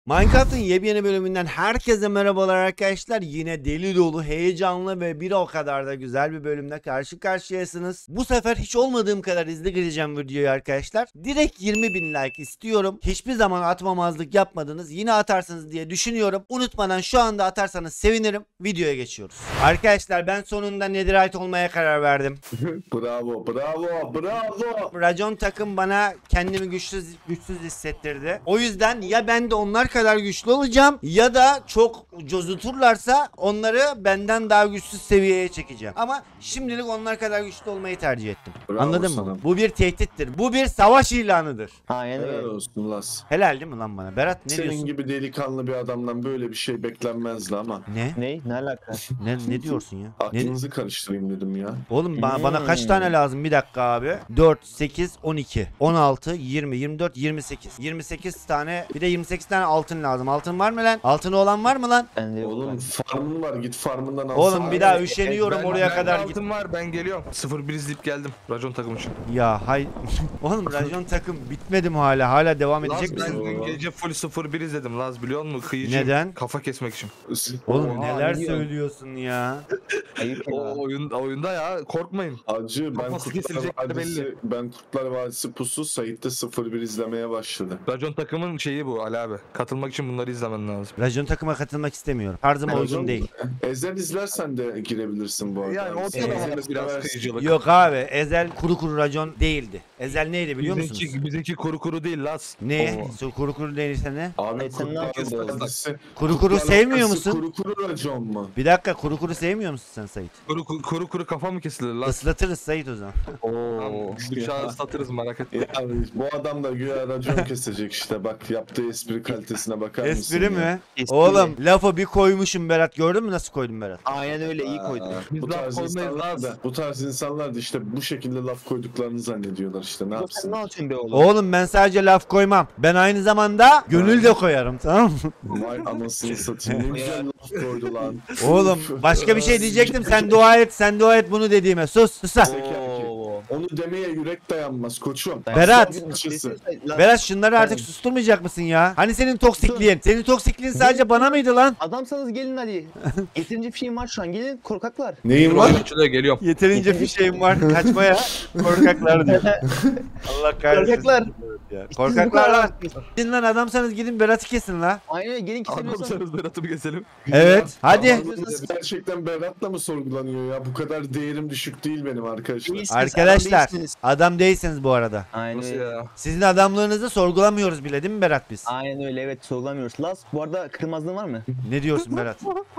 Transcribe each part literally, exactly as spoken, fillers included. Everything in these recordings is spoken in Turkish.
Minecraft'ın yepyeni bölümünden herkese merhabalar arkadaşlar. Yine deli dolu, heyecanlı ve bir o kadar da güzel bir bölümle karşı karşıyasınız. Bu sefer hiç olmadığım kadar hızlı gireceğim videoyu arkadaşlar. Direkt yirmi bin like istiyorum. Hiçbir zaman atmamazlık yapmadınız. Yine atarsınız diye düşünüyorum. Unutmadan şu anda atarsanız sevinirim. Videoya geçiyoruz. Arkadaşlar ben sonunda Netherite olmaya karar verdim. Bravo, bravo, bravo. Racon takım bana kendimi güçsüz güçsüz hissettirdi. O yüzden ya ben de onlar kadar güçlü olacağım ya da çok cozuturlarsa onları benden daha güçsüz seviyeye çekeceğim. Ama şimdilik onlar kadar güçlü olmayı tercih ettim. Bravo Anladın sana. mı? Bu bir tehdittir. Bu bir savaş ilanıdır. Aynen Helal öyle. olsun Las. Helal değil mi lan bana? Berat ne Senin diyorsun? gibi delikanlı bir adamdan böyle bir şey beklenmezdi ama. Ne? Ne? Ne alaka? Ne ne diyorsun ya? Ne? Aklınızı karıştırayım dedim ya. Oğlum bana, Hmm. bana kaç tane lazım? Bir dakika abi. dört, sekiz, on iki, on altı, yirmi, yirmi dört, yirmi sekiz. yirmi sekiz tane, bir de yirmi sekiz tane altın lazım. Altın var mı lan? Altını olan var mı lan? Ben de yok. Oğlum farmın var, git farmından al. Oğlum bir daha üşeniyorum Ben- oraya ben kadar git. altın var, ben geliyorum. sıfır bir izleyip geldim racon takım için. Ya hay. Oğlum racon takım bitmedi mi hala? Hala devam Laz edecek misin? ben dün gece full sıfır bir izledim Laz, biliyor musun? Kıyıcıyım. Neden? Kafa kesmek için. Oğlum Oha, neler ne diyorsun? söylüyorsun ya? Ayıp ya. O oyun, oyunda ya, korkmayın. Acı ben Kafası Kurtlar kesilecekleri Vadisi, belli. ben Kurtlar Vadisi pusu Sait'te sıfır bir izlemeye başladı. Racon takımın şeyi bu Ali abi. Katılmak için bunları izlemen lazım. Racon takıma katılmak istemiyorum. Tarzıma uygun Racon- değil. Ezel izlersen de girebilirsin bu arada. Yani o Sen da Ezel'i var biraz seversin. kıyıcılık. Yok abi, Ezel kuru kuru racon değildi. Ezel neydi biliyor musunuz? Bizimki, bizimki kuru kuru değil Laz. Ne? Oo. Su- Kuru kuru değilse ne? Abi Evet, sen ne Kurtlar yapıyorsun? Vadisi. Kuru kuru Kurtlar sevmiyor Vadisi musun? Kuru kuru racon mu? Bir dakika, kuru kuru sevmiyor musun sen Sait? Kuru, kuru kuru kuru kafa mı kesilir Laz? Islatırız Sait o zaman. Oo. Bıçağı ıslatırız, merak etme. Ya bu adam da güya racon kesecek işte, bak yaptığı espri kalitesine bakar mısın? Espri ya? mi? Espri. Oğlum lafı bir koymuşum Berat, gördün mü nasıl koydum Berat? Aynen öyle, iyi koydun. Aa, Biz bu laf tarz koymayız insanlar Laz. da bu tarz insanlar da işte bu şekilde laf koyduklarını zannediyorlar işte, ne Sen yapsın? ne yapıyorsun be oğlum? Oğlum ben sadece laf koymam. Ben aynı zamanda gönül de koyarım, tamam mı? Vay anasını satayım, ne güzel laf koydu lan. Oğlum başka bir şey diyecektim, sen dua et, sen dua et bunu dediğime. Sus, sus lan. Oo. Onu demeye yürek dayanmaz koçum. Berat. Aslan parçası. Berat şunları artık susturmayacak mısın ya? Hani senin toksikliğin? Senin toksikliğin sadece bana mıydı lan? Adamsanız gelin hadi. Yeterince fişeğim var şu an, gelin korkaklar. Neyin Dur, var? oyun içine geliyorum. Yeterince bir şeyim var kaçmaya. Korkaklar diyor. Allah kahretsin. Korkaklar. Ya. İşte Korkaklar bu lan. kadar. Gidin lan, adamsanız gidin Berat'ı kesin la. Aynen öyle, gelin kesemiyorsan. Adamsanız Berat'ı bir keselim. Evet hadi. Adamınız gerçekten Berat'la mı sorgulanıyor ya? Bu kadar değerim düşük değil benim arkadaşlar. Değilsiniz, adam Arkadaşlar değilsiniz. adam değilsiniz bu arada. Aynen Nasıl öyle. ya? Sizin adamlığınızı sorgulamıyoruz bile değil mi Berat biz? Aynen öyle, evet, sorgulamıyoruz. Las, bu arada kırmızılığın var mı? Ne diyorsun Berat?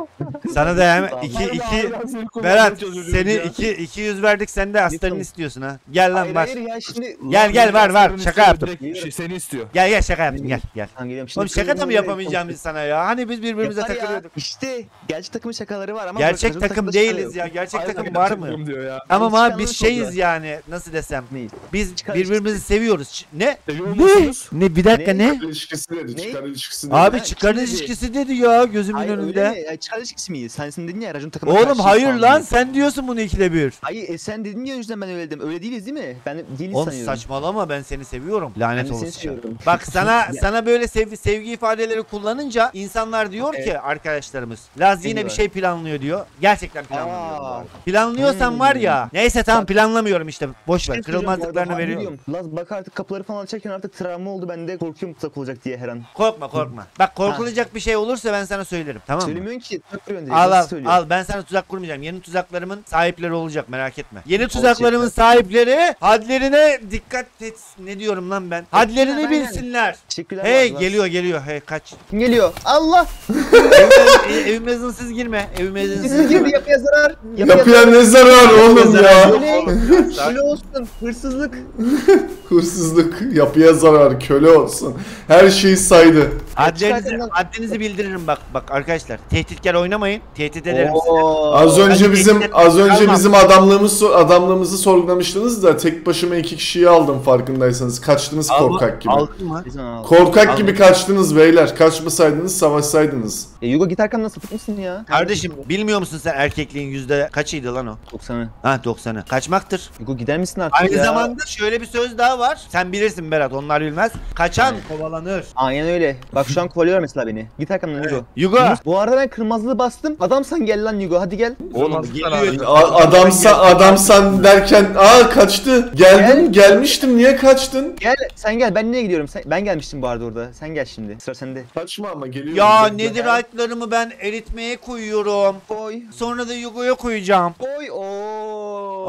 Sana da hemen iki iki Berat seni iki iki yüz verdik, sen de astarını istiyorsun ha. Gel lan Hayır var. hayır ya, şimdi. Gel gel var var şaka yaptım. Direkt şey seni istiyor. Gel gel şaka yaptım gel gel. Tamam, geliyorum. Şimdi Oğlum şaka da mı kırmızı- yapamayacağım biz sana ya? Hani biz birbirimize Yapar ya. takılıyorduk. İşte gerçek takımın şakaları var ama Gerçek takım takım takımda değiliz şaka ya. yok. Gerçek Aynen, takım var mı? takım diyor ya. Tamam Yani abi biz çıkanları şeyiz sordular. yani. Nasıl desem? Değil. Biz Çıkar birbirimizi seviyoruz. Ç- Ne? Seviyor Ne? musunuz? Ne bir dakika Ne? ne? Çıkar ilişkisi dedi, Ne? çıkar ilişkisi dedi. Abi Ha, çıkar kim dedi? ilişkisi dedi ya gözümün Hayır öyle mi? önünde. Ya, çıkar ilişkisi miyiz? Sen, sen dedin ya racon takımına Oğlum karşıyız hayır falan lan diye. sen diyorsun bunu ikide bir. Hayır e, sen dedin ya, o yüzden ben öyle dedim. Öyle değiliz değil mi? Ben değiliz Oğlum sanıyorum. saçmalama, ben seni seviyorum. Ben Lanet de seni olsun. seviyorum. Bak sana sana böyle sevgi, sevgi ifadeleri kullanınca insanlar diyor ki arkadaşlarımız Laz yine bir diyor? şey planlıyor diyor. Gerçekten planlamıyorum. bu Aa. arada. Planlıyorsan Hmm. var ya. Neyse tamam planlamıyorum işte. Boş ver. Bir şey söyleyeceğim bu arada, Kırılmazlıklarını harbi veriyorum. diyorum. Laz bak artık kapıları falan açarken artık travma oldu, ben de korkuyorum tuzak olacak diye her an. Korkma korkma. Bak korkulacak bir şey olursa ben sana söylerim. Tamam mı? Söylemiyorsun ki, tuzak kuruyorsun direkt. Al Nasıl al söylüyorsun? al, ben sana tuzak kurmayacağım. Yeni tuzaklarımın sahipleri olacak, merak etme. Yeni tuzaklarımın sahipleri hadlerine dikkat et. Ne diyorum lan ben? Hadlerini Aynen. bilsinler. Teşekkürler. Hey Laz. geliyor geliyor. Hey kaç. Kim geliyor? Allah! Evime, e- evime izinsiz girme. Evime izinsiz Siz girme. girdi, yapıya zarar. Yapıya ne zarar oğlum ya? Köle olsun, hırsızlık. Hırsızlık, yapıya zarar, köle olsun. Her şeyi saydı. Haddinizi, Çıkartın lan. haddinizi bildiririm bak bak arkadaşlar. Tehditkar oynamayın. Tehdit ederim sizi. Oo. Az önce Ben bizim tehdit az önce almam. bizim adamlığımız adamlığımızı sorgulamıştınız da tek başıma iki kişiyi aldım farkındaysanız. Kaçtınız korkak gibi. Aldın mı? Ne zaman aldın? Korkak gibi kaçtınız beyler. Kaçmasaydınız savaşsaydınız. E, Yugo git arkamdan sapık mısın ya? Kardeşim bilmiyor musun sen erkekliğin yüzde kaçıydı lan o? doksanı. Ha doksanı. Kaçmaktır. Yugo gider misin artık Aynı ya? zamanda şöyle bir söz daha var. Sen bilirsin Berat, onlar bilmez. Kaçan kovalanır. Aynen öyle. Bak şu an kovalıyor mesela beni. Git arkamdan Yugo. Yugo. Bu arada ben kırmızılı bastım. Adamsan gel lan Yugo, hadi gel. Oğlum geliyor. geliyor. A- adamsa adamsan derken aa kaçtı. Geldim gelmiştim niye kaçtın? Gel sen gel, ben niye gidiyorum? Sen, ben gelmiştim bu arada orada. Sen gel şimdi. Sıra sende. Kaçma ama geliyorum. Ya netherite'larımı ben eritmeye koyuyorum. Koy. Sonra da Yugo'ya koyacağım. Koy. Oo.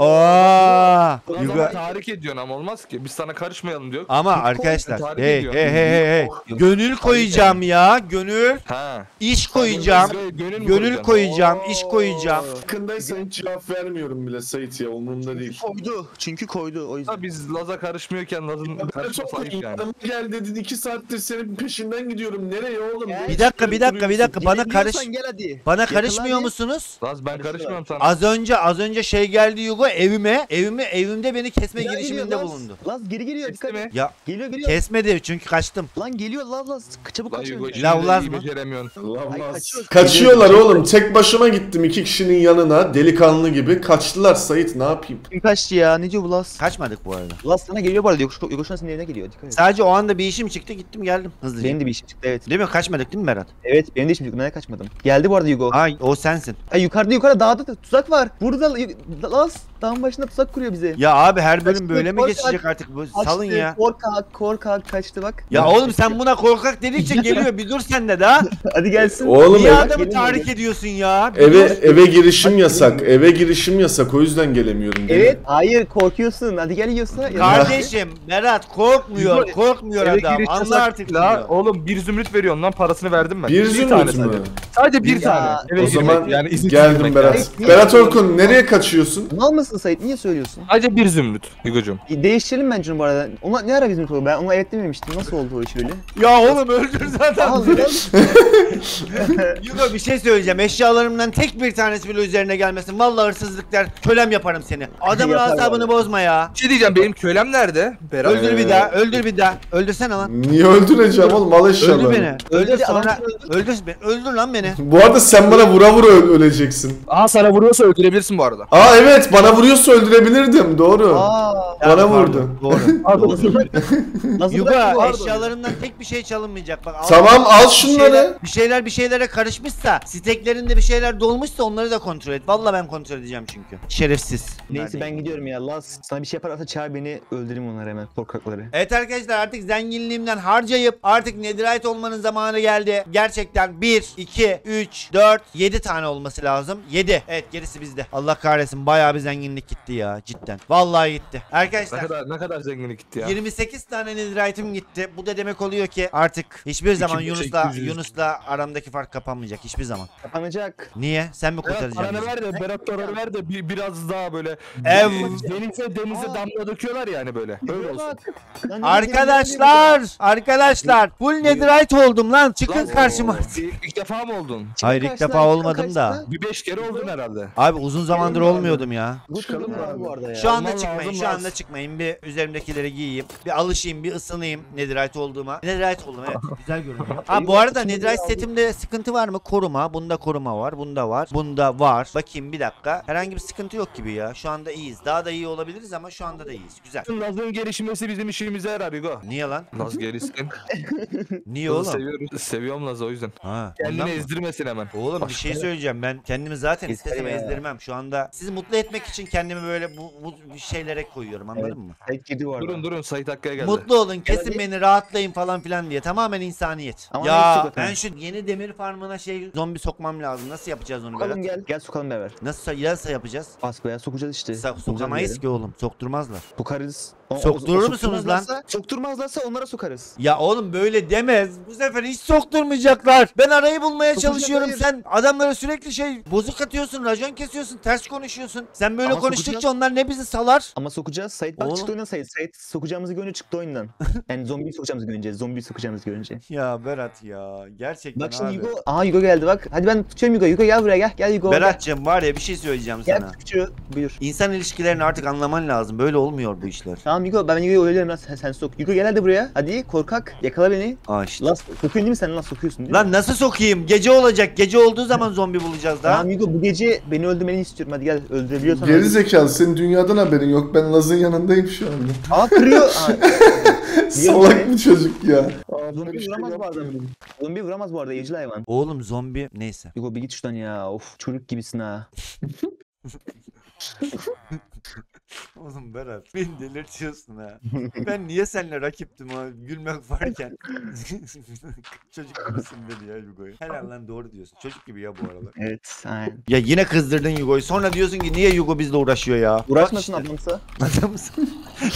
Aa. O Yugo. zaman tahrik ediyorsun ama olmaz ki. Biz sana karışmayalım diyor. Ama arkadaşlar tahrik hey hey ediyor. hey hey hey. Gönül koyacağım ya. Gönül. Ha. İş koyacağım. Gönül, mü Gönül koyacaksın? koyacağım. iş koyacağım. Farkındaysan hiç cevap vermiyorum bile Sait ya umurumda değil. Koydu. Çünkü koydu o yüzden. Ha, biz Laz'a karışmıyorken Laz'ın karışması ayıp yani. Yanıma gel dedin iki saattir senin peşinden gidiyorum. Nereye oğlum? Gel. Bir dakika bir dakika bir dakika bana karış Gel hadi. bana Yakala karışmıyor hadi. musunuz? Laz ben karışmıyorum sana. Az önce az önce şey geldi Yugo evime. Evime evimde beni kesme Ya girişiminde geliyor, Laz. bulundu. Laz geri geliyor. Kesti Dikkat mi? et. Ya Geliyor geliyor. kesmedi çünkü kaçtım. Lan geliyor Laz Laz. Çabuk Lan kaç Yugo önce. işini La de Laz iyi mı? beceremiyorsun. Ay, Lamaz. kaçıyor. Kaçıyorlar oğlum. Tek başıma gittim iki kişinin yanına. Delikanlı gibi. Kaçtılar Sait ne yapayım? Kim kaçtı ya? Ne diyor bu Laz? Kaçmadık bu arada. Laz sana geliyor bu arada. Yokuş, yokuştan senin evine geliyor. Dikkat et. Sadece o anda bir işim çıktı gittim geldim hızlıca. Benim de bir işim çıktı evet. Değil mi? Kaçmadık değil mi Berat? Evet benim de işim çıktı. Ben de kaçmadım. Geldi bu arada Yugo. Ay o sensin. Ay yukarıda yukarıda dağda da tuzak var. Burada Laz dağın başında tuzak kuruyor bize. Ya abi her bölüm Kaçtı, böyle mi korkak. geçecek artık bu? Kaçtı, Salın ya. Korkak korkak kaçtı bak. Ya oğlum sen buna korkak dedikçe geliyor bir dur sen de daha. Hadi gelsin. Oğlum Niye ev- adamı Gelin tahrik hadi. ediyorsun ya? Bir eve dur. eve girişim yasak. Eve girişim yasak. O yüzden gelemiyorum. değil mi? Evet. Hayır korkuyorsun. Hadi gel yiyorsa. Kardeşim Berat korkmuyor Yugo, korkmuyor Eve adam giriş anla yasak artık değil ha. diyor. Oğlum bir zümrüt veriyorsun lan, parasını verdim ben. Bir tane zümrüt mü? sadece. Sadece bir Ya, tane. Eve O girmek, zaman yani izin geldim girmek Berat. yani. Niye- Berat Orkun nereye kaçıyorsun? Mal mısın Sait? Niye söylüyorsun? Sadece bir zümrüt Yugo'cum. Değiştirelim bence onu bu arada. Ona ne ara bizim kolu? Ben ona evet dememiştim. Nasıl oldu o iş öyle? Ya oğlum öldür zaten. Al biraz. Yugo bir şey söyleyeceğim. Eşyalarımdan tek bir tanesi bile üzerine gelmesin. Vallahi hırsızlık der. Kölem yaparım seni. Adamın Yapar asabını vallahi. bozma ya. Bir şey diyeceğim, benim kölem nerede? Berat. Öldür bir daha. Öldür bir daha. Öldürsene lan. Niye öldüreceğim oğlum? Al eşyalarını. Öldür beni. Öldür Öldür, sonra. adam öldür. Öldür beni. Öldür lan beni. Bu arada sen bana vura vura ö- öleceksin. Aha sana vuruyorsa öldürebilirsin bu arada. Aa evet bana vuruyorsa öldürebilirdim. Doğru. Aa. Bana Ya, vurdu. pardon, Doğru. Nasıl Yugo bırak- eşyalarımdan tek bir şey çalınmayacak. Bak, al- Tamam al bir şunları. şeyler, bir şeyler bir şeylere karışmışsa, steklerinde bir şeyler dolmuşsa onları da kontrol et. Vallahi ben kontrol edeceğim çünkü. Şerefsiz. Neyse ben gidiyorum ya. Laz sana bir şey yaparsa çağır beni, öldüreyim onları hemen, korkakları. Evet arkadaşlar artık zenginliğimden harcayıp artık netherite olmanın zamanı geldi. Gerçekten bir, iki, üç, dört, yedi tane olması lazım. yedi. Evet gerisi bizde. Allah kahretsin bayağı bir zenginlik gitti ya cidden. Vallahi gitti. Ne Arkadaşlar kadar ne kadar zenginlik gitti ya. yirmi sekiz tane netherite'im gitti. Bu da demek oluyor ki artık hiçbir zaman iki bin Yunus'la sekiz yüz. Yunus'la aramdaki fark kapanmayacak hiçbir zaman. Kapanacak. Niye? Sen mi Berat kurtaracaksın paranı bizi? ver de Berat paranı ver de bir, biraz daha böyle Ev. denize denize Aa. damla döküyorlar yani böyle. Öyle olsun. Lan Arkadaşlar, arkadaşlar full netherite oldum lan. Çıkın Lan, karşıma. İlk, ilk defa mı oldun? Hayır ilk kaçta, defa kim olmadım da. kaçta? Bir beş kere oldun herhalde. Abi uzun zamandır olmuyordum ya. Bu Çıkalım çıkalım abi. bu arada ya. Şu anda olman çıkmayın, lazım, şu anda lazım. çıkmayın. Bir üzerimdekileri giyeyim. Bir alışayım, bir ısınayım netherite olduğuma. Netherite oldum evet. Güzel görünüyor. Ha bu arada netherite setimde sıkıntı var mı? Koruma. Bunda koruma var. Bunda var. Bunda var. Bakayım bir dakika. Herhangi bir sıkıntı yok gibi ya. Şu anda iyiyiz. Daha da iyi olabiliriz ama şu anda da iyiyiz. Güzel. Laz'ın gelişmesi bizim işimize yarar Hugo. Niye lan? Laz gelişsin. Niye Laz'ı oğlum? seviyoruz. Seviyorum Laz'ı o yüzden. Ha. Kendini ondan mı? ezdirmesin hemen. Oğlum bir şey söyleyeceğim ben kendimi zaten Yeter istesem ya. ezdirmem şu anda sizi mutlu etmek için kendimi böyle bu, bu şeylere koyuyorum anladın Evet. mı? Sait girdi bu arada. Durun durun Sait Hakkı'ya geldi. Mutlu olun kesin hadi. beni rahatlayın falan filan diye tamamen insaniyet. Ama neyse Ya zaten. ben şu yeni demir farmına şey zombi sokmam lazım nasıl yapacağız onu Sokalım Berat? gel. Gel sokalım beraber. Nasıl nasıl yapacağız? Basbaya sokacağız işte. Sa- Sokacağız sokamayız diyelim. ki oğlum sokturmazlar. Sokarız. O- o- Sokturur o musunuz lan? sokturmazlarsa- Sokturmazlarsa onlara sokarız. Ya oğlum böyle demez. Bu sefer hiç sokturmayacaklar. Ben arayı bulmaya Sokacak, çalışıyorum. hayır. Sen adamlara sürekli şey bozuk atıyorsun, racon kesiyorsun, ters konuşuyorsun. Sen böyle Ama konuştukça sokacağız. onlar ne bizi salar? Ama sokacağız. Sait bak Oğlum. çıktı oyundan Sait. Sait sokacağımızı görünce çıktı oyundan. Yani zombiyi sokacağımızı görünce. Zombiyi sokacağımızı görünce. Ya Berat ya gerçekten Bak şimdi abi. Yugo. Aha Yugo geldi bak. Hadi ben tutuyorum Yugo. Yugo gel buraya gel. Gel Yugo. Berat'cığım var ya bir şey söyleyeceğim Gel. sana. Gel tutuyor. Buyur. İnsan ilişkilerini artık anlaman lazım. Böyle olmuyor bu işler. Tamam Yugo ben Yugo'yu öyle lan sen, sen sok. Yugo gel hadi buraya. Hadi korkak. Yakala beni. Aa işte. Lan sokuyorsun değil mi sen lan sokuyorsun değil mi? Lan nasıl sokayım? Gece olacak. Gece olduğu zaman zombi bulacağız daha. Tamam Yugo bu gece beni öldürmeni istiyorum. Hadi gel öldürebiliyorsan. Geri öldür. zekalı senin dünyadan haberin yok. Ben Laz'ın yanındayım şu anda. Aa kırıyor. Aa, Salak bir çocuk ya. zombi şey vuramaz bu arada. Zombi vuramaz bu arada evcil hayvan. Oğlum zombi neyse. Yugo bir git şuradan ya. Of çocuk gibisin ha. Oğlum Berat beni delirtiyorsun ha. Ben niye seninle rakiptim ha gülmek varken. Çocuk gibisin dedi ya Yugo'yu. Helal lan doğru diyorsun. Çocuk gibi ya bu aralar. Evet aynen. Ya yine kızdırdın Yugo'yu. Sonra diyorsun ki niye Yugo bizle uğraşıyor ya? Uğraşmasın Bak işte. adamsa. Adamsın.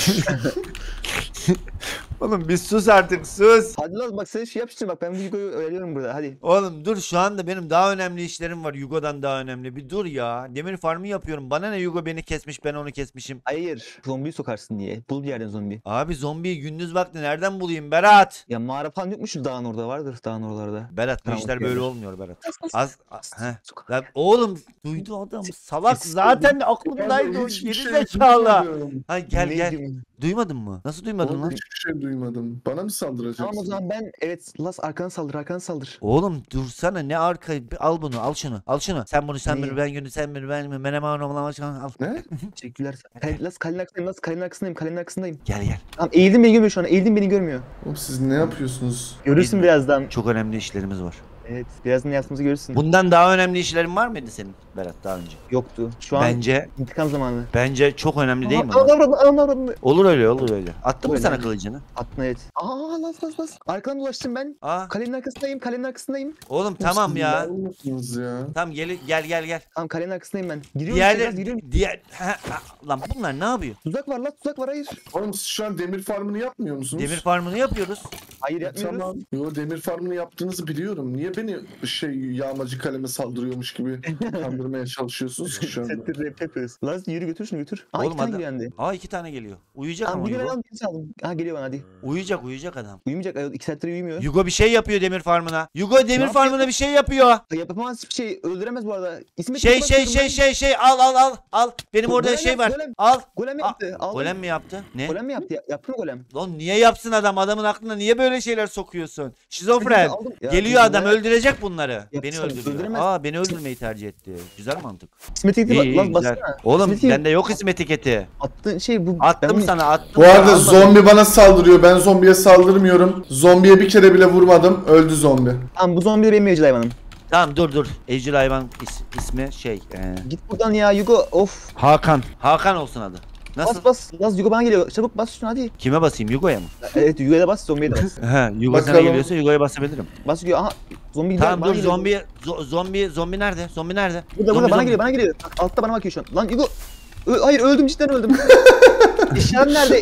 Oğlum bir sus artık sus. Hadi lan bak sen şey yap işte bak ben bu Yugo'yu öğreniyorum burada hadi. Oğlum dur şu anda benim daha önemli işlerim var Yugo'dan daha önemli. Bir dur ya. Demir farmı yapıyorum. Bana ne Yugo beni kesmiş ben onu kesmişim. Hayır zombiyi sokarsın diye. Bul bir yerden zombi. Abi zombiyi gündüz vakti nereden bulayım Berat? Ya mağara falan yokmuş şu dağın orada vardır dağın oralarda. Berat bu Tamam, işler okey. böyle olmuyor Berat. Az Az, a- heh. Lan oğlum duydu adam salak zaten aklımdaydı o Hiçbir geri şey zekalı. duymadım. Ha gel gel. Neydi? Duymadın mı? Nasıl duymadın Oğlum lan? hiçbir şey duymadım. Bana mı saldıracaksın? Tamam o zaman ben evet Las arkana saldır arkana saldır. Oğlum dursana ne arka al bunu al şunu al şunu sen bunu sen Neyi? bunu ben günü sen bunu ben bunu menemen oğlum al Ne? Teşekkürler. Kale, Las kalenin arkasındayım Las kalenin arkasındayım kalenin arkasındayım. gel gel Tamam eğildim beni görmüyor şu an eğildim beni görmüyor. Oğlum siz ne yapıyorsunuz? Görürsün Biz- birazdan. çok önemli işlerimiz var. Evet birazdan yaptığımızı görürsün. Bundan daha önemli işlerin var mıydı senin Berat daha önce? Yoktu. Şu an Bence intikam zamanı. bence çok önemli değil mi? Aa, lan? avradını, avradını, avradını. Olur öyle olur öyle. Attın mı Öyle sana mi? kılıcını? Attın evet. Aa las las las. Arkadan dolaştım ben. Aa Kalenin arkasındayım kalenin arkasındayım. oğlum tamam Siz ya. ne yapıyorsunuz ya? Tamam gel gel gel gel. Tamam kalenin arkasındayım ben. Giriyorum biraz Diğer giriyorum. diğer ha, ha, lan bunlar ne yapıyor? Tuzak var lan tuzak var hayır. Oğlum siz şu an demir farmını yapmıyor musunuz? Demir farmını yapıyoruz. Hayır yapmıyoruz. Tamam. Yo demir farmını yaptığınızı biliyorum. Niye beni şey yağmacı kaleme saldırıyormuş gibi kandırmaya çalışıyorsunuz ki şu anda? Settir rap yapıyoruz. Lan yürü götür şunu götür. Aa Oğlum iki tane adam- geliyor yendi. Aa iki tane geliyor. Uyuyacak Tamam ama bir gören Yugo. aldım birini aldım. Aha geliyor bana hadi. Uyuyacak uyuyacak adam. Uyumayacak ay, iki saattir uyumuyor. Yugo bir şey yapıyor demir farmına. Yugo demir yapıyor? farmına bir şey yapıyor. Ay, Yapamaz hiçbir şey öldüremez bu arada. İsmet Şey tutmak şey istiyorum şey ben. şey şey al al al al. Benim Go- orada golem şey yap, var. golem. Al. Golem Aa, yaptı. Aldım. Golem mi yaptı? Ne? Golem mi yaptı? Ya- Yaptı mı golem? Lan niye yapsın adam? Adamın aklına niye böyle şeyler sokuyorsun? Şizofren. Aldım. Ya, Geliyor adam golem- öldürecek bunları. Beni Yapsana, öldürüyor. öldüremez. Aa beni öldürmeyi tercih etti. Güzel mantık. İsmet'e İyi, gidip iyi, lan güzel. bassana. Oğlum İsmet'i- bende yok isim etiketi. Attığın şey bu. Attım ben- sana attım. Bu arada Almadım. zombi bana saldırıyor. Ben zombiye saldırmıyorum. Zombiye bir kere bile vurmadım. Öldü zombi. Tamam bu zombi de benim evcil hayvanım. Tamam dur dur. Evcil hayvan is- ismi şey. e, Git buradan ya Yugo of. Hakan. Hakan olsun adı. Nasıl? Bas bas. Bas Yugo bana geliyor. Çabuk bas şunu hadi. Kime basayım? Yugo'ya mı? Evet Yugo'ya da bas zombiye de bas. He, Yugo sana Bakalım. geliyorsa Yugo'ya basabilirim. Bas Yugo aha. Zombi gidiyor. Tamam bana dur geliyor. zombi zo- zombi zombi nerede? Zombi nerede? Burada Zombi, burada bana zombi. geliyor bana geliyor. Bak, altta bana bakıyor şu an. Lan Yugo. Ö- hayır öldüm cidden öldüm. Eşyalarım nerede?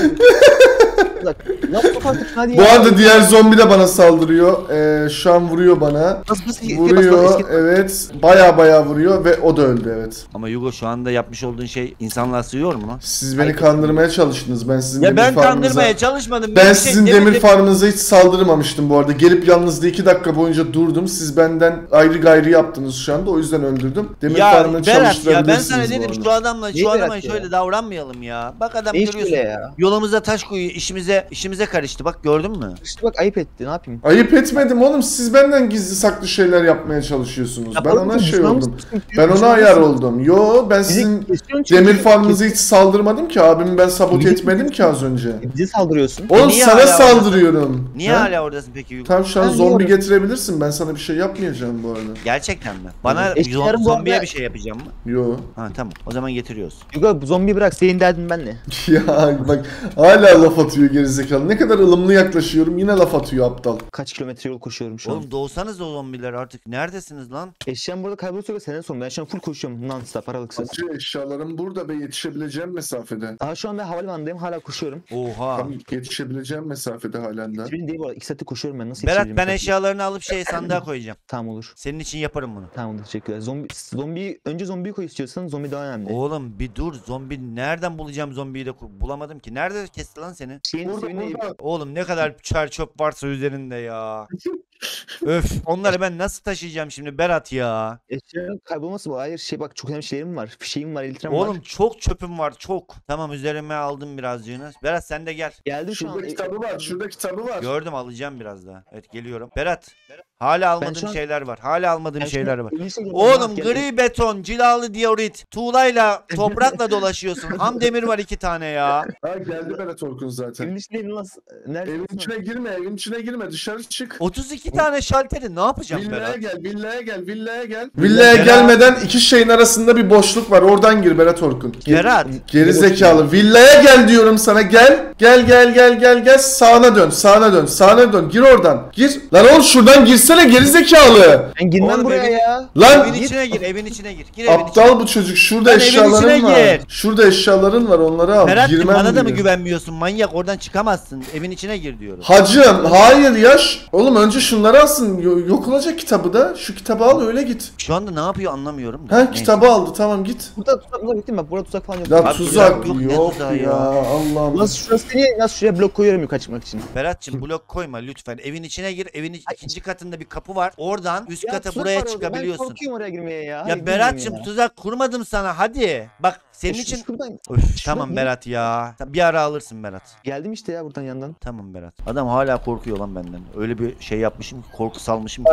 Bak. Lan tut artık şunu hadi Bu ya. arada diğer zombi de bana saldırıyor. Ee, şu an vuruyor bana. Bas bas. bas, bas, Vuruyor eski- evet. Baya baya vuruyor ve o da öldü evet. Ama Yugo şu anda yapmış olduğun şey insanlığa sığıyor mu lan? Siz beni kandırmaya çalıştınız. Ben sizin Ya demir ben farmınıza- kandırmaya çalışmadım. Ben bir şey sizin demedim. demir farmınıza hiç saldırmamıştım bu arada. Gelip yanınızda iki dakika boyunca durdum. Siz benden ayrı gayrı yaptınız şu anda. O yüzden öldürdüm. Demir Ya farmını Berat ya ben çalıştırabilirsiniz sana bu dedim arada. şu adamla Ne şu adama Berat ya? şöyle davranmayalım ya. Bak adam Ne iş görüyorsun. böyle ya? Yolumuza taş koyuyor, işimize işimize karıştı. Bak gördün mü? İşte bak ayıp etti ne yapayım? Ayıp etmedim oğlum. Siz benden gizli saklı şeyler yapmaya çalışıyorsunuz. Ben ona şey oldum. Ben ona ayar oldum. Yo ben sizin demir farmınıza hiç saldırmadım ki. Abimi ben sabote Bizi- etmedim ki az önce. Bize saldırıyorsun. Oğlum niye sana hala saldırıyorum. Niye Ha? hala oradasın peki Yugo? Tamam şu an Ben zombi diyorum. getirebilirsin. Ben sana bir şey yapmayacağım bu arada. Gerçekten mi? Bana Eşyalarım zo- bu zombiye arada- bir şey yapacağım mı? Yo. Ha tamam. O zaman getiriyoruz. Yugo bu zombi bırak senin derdin benle. Ya bak hala laf atıyor atıyor gerizekalı. Ne kadar ılımlı yaklaşıyorum yine laf atıyor aptal. Kaç kilometre yol koşuyorum şu an. Oğlum doğsanız o zombiler artık. Neredesiniz lan? Eşyam burada kaybolursa sene son. Ben şu an full koşuyorum non-stop aralıksız. Hacı eşyalarım burada ve yetişebileceğim mesafede. Aa şu an ben havalimanındayım hala koşuyorum. Oha. Tam yetişebileceğim mesafede halen de. Hiçbirini değil bu arada. İki saattir koşuyorum ben. Nasıl Berat yetişeceğim ben zaten? eşyalarını alıp şey sandığa koyacağım. Tamam olur. Senin için yaparım bunu. Tamam olur teşekkürler. Zombi, zombi önce zombiyi koy istiyorsan zombi daha önemli. Oğlum bir dur, zombi nereden bulacağım zombiyi de ku- bulamadım ki. Nerede kesti lan seni? Şeyin Burada sevini burada. Oğlum ne kadar çer çöp varsa üzerinde ya. Öf, onları ben nasıl taşıyacağım şimdi Berat ya? eşyanın kaybolması bu. Hayır şey bak çok önemli şeylerim var. Fişeğim var, elitrem var. Oğlum çok çöpüm var çok. Tamam üzerime aldım birazcığını. Berat sen de gel. geldim şu an. Şurada kitabı var, şurada kitabı var. Gördüm alacağım biraz daha. Evet geliyorum. Berat. Hala almadığım şu an- şeyler var. Hala almadığım Ben şu şeyler an var. elinize geldim, Oğlum rahat geldim. gri beton, cilalı diorit, tuğlayla, toprakla dolaşıyorsun. Ham demir var iki tane ya. Ha geldi Berat Orkun zaten. Evin içindeyim lan. Nerede? Evin içine girme, evin içine girme, dışarı çık. otuz iki tane şalteri ne yapacağım Villaya Berat? gel, villaya gel, villaya gel. Villaya Berat- gelmeden iki şeyin arasında bir boşluk var. Oradan gir Berat Orkun. Berat. Geri zekalı. Villaya gel diyorum sana. Gel. Gel gel gel gel gel. Sağına dön. Sağına dön. Sağına dön. Gir oradan. Gir. Lan oğlum şuradan girsene geri zekalı. Ben girmem Oğlum buraya evin- ya. Lan Evin içine gir, evin içine gir. Gir evin içine. aptal bu çocuk. Şurada Lan evin eşyaların içine var. gir. Şurada eşyaların var. Onları al. Berat'cığım Girmem bana da mı diyor. güvenmiyorsun? Manyak oradan çıkamazsın. Evin içine gir diyorum. Hacım hayır yaş. Oğlum önce şunları alsın. Yo- Yok olacak kitabı da. Şu kitabı al öyle git. Şu anda ne yapıyor anlamıyorum da. Ha Neyse. kitabı aldı tamam git. Burada tuzak tuzak gittim bak. Burada tuzak falan yok. Ya Abi, tuzak yok, yok, ne tuzağı ya. ya? Allah'ım. Nasıl şurası niye? Nasıl şuraya blok koyuyorum yukarı çıkmak için? Berat'cığım blok koyma lütfen. Evin içine gir. Evin iç- ikinci katında bir kapı var. Oradan üst kata tuzak buraya var orada. çıkabiliyorsun. Ben korkuyorum oraya girmeye ya. Hayır, Ya girmeyeyim Berat'cığım ya. tuzak kurmadım sana hadi. Bak senin Ya şu- için... şuradan- Öf, tamam niye- Berat ya. Bir ara alırsın Berat. Geldim işte ya buradan yandan. Tamam Berat. Adam hala korkuyor lan benden. Öyle bir şey yapmışım ki korku salmışım ki.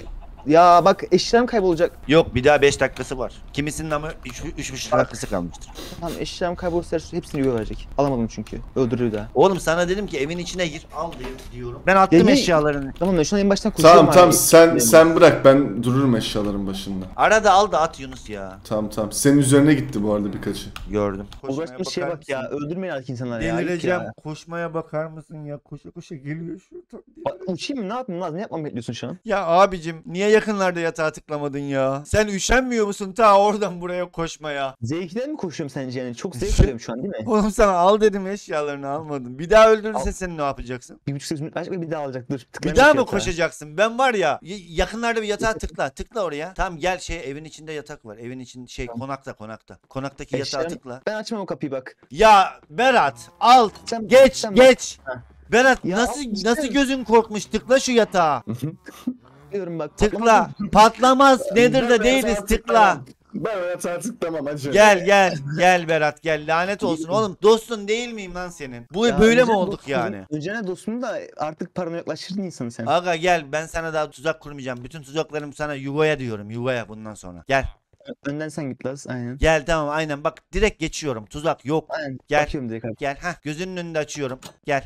Ya bak eşyalarım kaybolacak. Yok bir daha beş dakikası var. Kimisinin ama üç buçuk dakikası kalmıştır. Tamam eşyalarım kaybolursa hepsini yuva verecek. Alamadım çünkü. Öldürür daha. Oğlum sana dedim ki evin içine gir al diye- diyorum. Ben attım Ya niye- eşyalarını. Tamam ben şu an en baştan koşuyorum. Tamam tamam abi. sen sen bırak ben dururum eşyaların başında. Arada al da at Yunus ya. Tamam tamam. Senin üzerine gitti bu arada birkaçı. Gördüm. Uğraştığımız şeye bak ya. Öldürmeyin artık insanları ya. ayıp Delireceğim. ya. Koşmaya bakar mısın ya? Koşa koşa geliyor şuradan. Bak, uçayım mı ne yapayım Naz ne yapmamı bekliyorsun şu an? Ya abicim niye yakınlarda yatağa tıklamadın ya? Sen üşenmiyor musun ta oradan buraya koşmaya? Zevkten mi koşuyorum sence yani? Çok zevk alıyorum şu an değil mi? Oğlum sana al dedim eşyalarını almadın. Bir daha öldürürse sen ne yapacaksın? Bir buçuk minut başka bir daha alacak dur. Bir Tıklayamayacak daha mı yatağa. koşacaksın? Ben var ya y- yakınlarda bir yatağa tıkla. Tıkla oraya. Tamam gel şey evin içinde yatak var. Evin için şey konakta konakta. Konaktaki yatağa Eşyalarım- tıkla. Ben açmam o kapıyı bak. Ya Berat al. Sen, Geç sen bak. geç. Heh. Berat Ya nasıl işte- nasıl gözün korkmuş? Tıkla şu yatağa. Diyorum bak. Tıkla. Patlamaz. Nedir de değiliz. Tıkla. Ben yatağa tıklamam hacı. Gel gel gel Berat gel lanet olsun oğlum dostun değil miyim lan senin? Bu Ya böyle mi önceden olduk dostum- yani? Önceden dostum da artık paranoyaklaştırdın insanı sen. Aga gel ben sana daha tuzak kurmayacağım. Bütün tuzaklarım sana yuvaya diyorum yuvaya bundan sonra. Gel Önden sen git Laz aynen. gel tamam aynen bak direkt geçiyorum tuzak yok. Aynen. Gel. Bakıyorum direkt abi. Gel heh gözünün önünde açıyorum. Gel.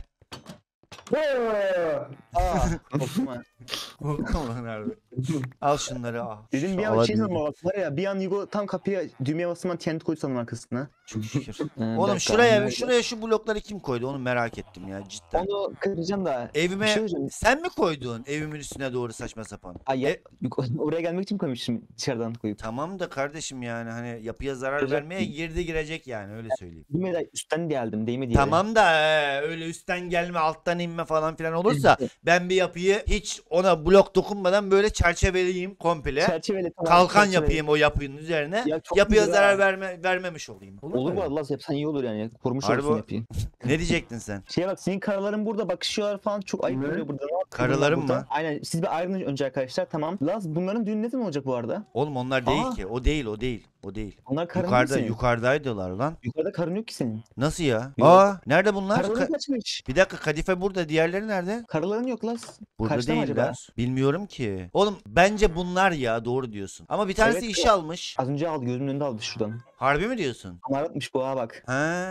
Aa, korktum ha. Korkma lan harbi. Al şunları al. Dedim bir Şu an şey alabildim. sandım bak var ya bir an Yugo tam kapıya düğmeye basman T N T koydu sandım arkasına. Çok şükür. Ee, Oğlum dakika, şuraya nerede? şuraya şu blokları kim koydu onu merak ettim ya cidden. Onu kıracağım da. Bir Evime şey söyleyeceğim. sen mi koydun evimin üstüne doğru saçma sapan? Ay ya, E- Yugo- oraya gelmek için koymuştum dışarıdan koyup. Tamam da kardeşim yani hani yapıya zarar Kıracak vermeye mıyım? girdi girecek yani öyle söyleyeyim. Değmedi üstten geldim değmedi yere. Tamam da ee, öyle üstten gelme alttan inme falan filan olursa ben bir yapıyı hiç ona blok dokunmadan böyle çerçeveleyeyim komple. Çerçeveli tamam. Kalkan çerçeveli. yapayım o yapının üzerine. Ya çok Yapıya güzel zarar ha. verme, vermemiş olayım. Olur, Olur mu bu öyle? arada Laz yapsan iyi olur yani. Korumuş Harbi olursun o- yapıyı. Ne diyecektin sen? Şeye bak senin karıların burada bakışıyorlar falan çok ayıp Ne? oluyor burada. Ne yaptın Karılarım bunlar burada? mı? Aynen siz bir ayrılın önce arkadaşlar tamam. Laz bunların düğünü ne zaman olacak bu arada? Oğlum onlar değil Aa. ki. O değil o değil. O değil. Onlar karın Yukarıda değil senin. yukarıdaydılar lan. Yukarıda karın yok ki senin. Nasıl ya? Yok. Aa nerede bunlar? Karıların Ka- kaçmış. bir dakika Kadife burada diğerleri nerede? Karıların yok Laz. Burada Kaçta mı değiller. hangiler? Bilmiyorum ki. Oğlum bence bunlar ya, doğru diyorsun. Ama bir tanesi Evet, işe almış. Az önce aldı, gözümün önünde aldı şuradan. Harbi mi diyorsun? Amaratmış bu, ha bak. Ha,